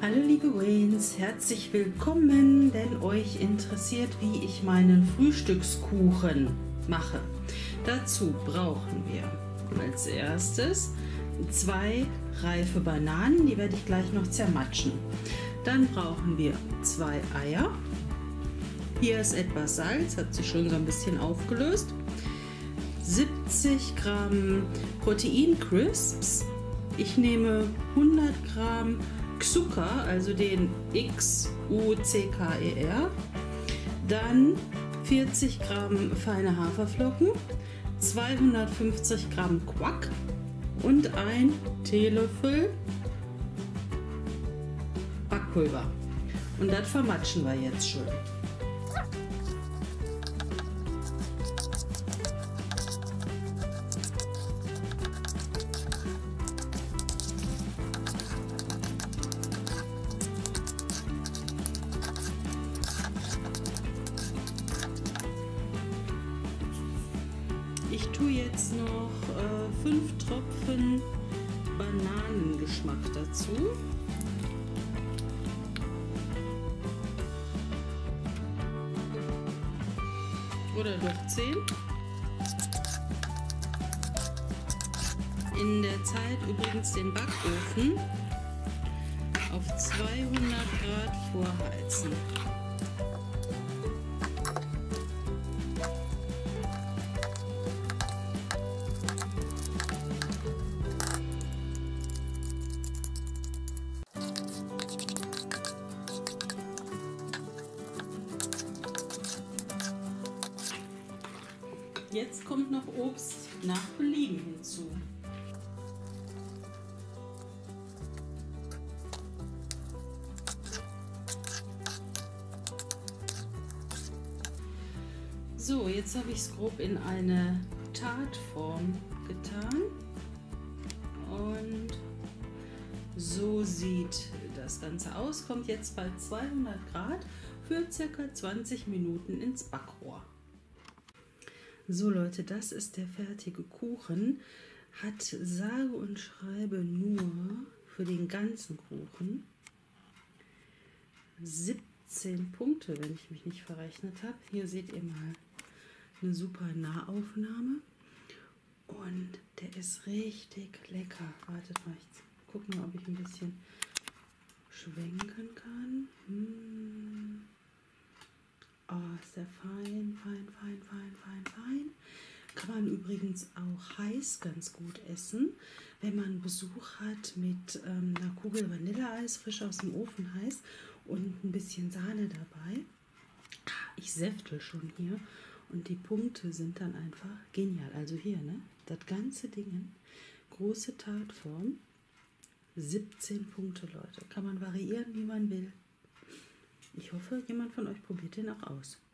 Hallo liebe Waynes, herzlich willkommen, denn euch interessiert, wie ich meinen Frühstückskuchen mache. Dazu brauchen wir als erstes 2 reife Bananen, die werde ich gleich noch zermatschen. Dann brauchen wir 2 Eier. Hier ist etwas Salz, hat sich schon so ein bisschen aufgelöst. 70 Gramm Protein-Crisps. Ich nehme 100 Gramm Zucker, also den Xucker. Dann 40 Gramm feine Haferflocken, 250 Gramm Quark und ein Teelöffel Backpulver. Und das vermatschen wir jetzt schön. Ich tue jetzt noch 5 Tropfen Bananengeschmack dazu. Oder doch 10. In der Zeit übrigens den Backofen auf 200 Grad vorheizen. Jetzt kommt noch Obst nach Belieben hinzu. So, jetzt habe ich es grob in eine Tartform getan. Und so sieht das Ganze aus. Kommt jetzt bei 200 Grad für ca. 20 Minuten ins Backrohr. So Leute, das ist der fertige Kuchen. Hat sage und schreibe nur für den ganzen Kuchen 17 Punkte, wenn ich mich nicht verrechnet habe. Hier seht ihr mal eine super Nahaufnahme. Und der ist richtig lecker. Wartet mal, ich gucke mal, ob ich ein bisschen schwenken kann. Oh, ist der fein, fein, fein, fein, fein, fein. Kann man übrigens auch heiß ganz gut essen, wenn man Besuch hat mit einer Kugel Vanilleeis, frisch aus dem Ofen heiß und ein bisschen Sahne dabei. Ich säfte schon hier und die Punkte sind dann einfach genial. Also hier, ne, das ganze Ding, große Tartform, 17 Punkte, Leute. Kann man variieren, wie man will. Ich hoffe, jemand von euch probiert den auch aus.